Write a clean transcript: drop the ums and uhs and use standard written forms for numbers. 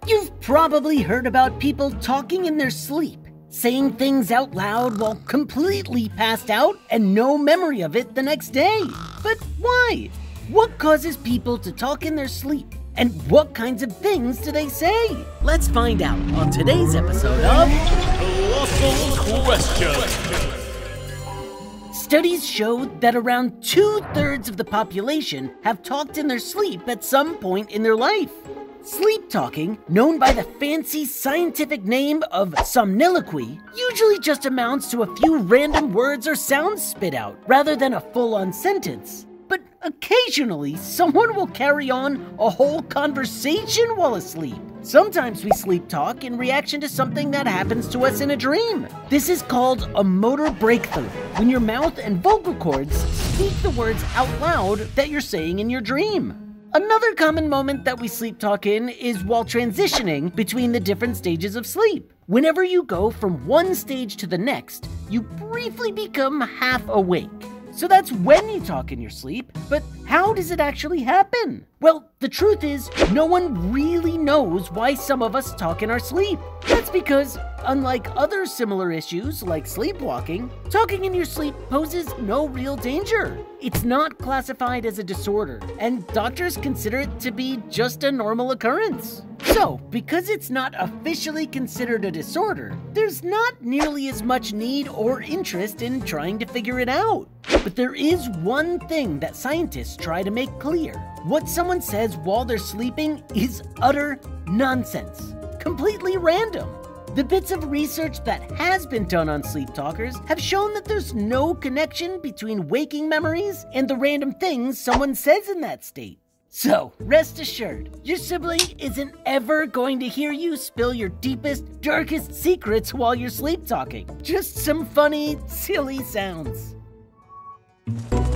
You've probably heard about people talking in their sleep, saying things out loud while completely passed out and no memory of it the next day. But why? What causes people to talk in their sleep? And what kinds of things do they say? Let's find out on today's episode of Colossal Questions. Studies showed that around 2/3 of the population have talked in their sleep at some point in their life. Sleep talking, known by the fancy scientific name of somniloquy, usually just amounts to a few random words or sounds spit out, rather than a full-on sentence. But occasionally, someone will carry on a whole conversation while asleep. Sometimes we sleep talk in reaction to something that happens to us in a dream. This is called a motor breakthrough, when your mouth and vocal cords speak the words out loud that you're saying in your dream. Another common moment that we sleep talk in is while transitioning between the different stages of sleep. Whenever you go from one stage to the next, you briefly become half awake. So that's when you talk in your sleep, but how does it actually happen? Well, the truth is, no one really knows why some of us talk in our sleep. That's because, unlike other similar issues like sleepwalking, talking in your sleep poses no real danger. It's not classified as a disorder, and doctors consider it to be just a normal occurrence. So, because it's not officially considered a disorder, there's not nearly as much need or interest in trying to figure it out. But there is one thing that scientists try to make clear. What someone says while they're sleeping is utter nonsense, completely random. The bits of research that has been done on sleep talkers have shown that there's no connection between waking memories and the random things someone says in that state. So, rest assured, your sibling isn't ever going to hear you spill your deepest, darkest secrets while you're sleep talking. Just some funny, silly sounds.